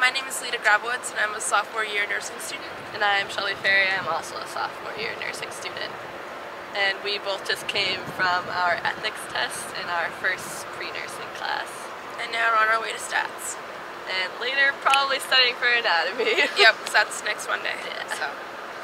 My name is Lida Grabowicz and I'm a sophomore year nursing student. And I'm Shelby Ferry. I'm also a sophomore year nursing student. And we both just came from our ethics test in our first pre-nursing class. And now we're on our way to stats. And later probably studying for anatomy. Yep, so that's next Monday. Yeah. So.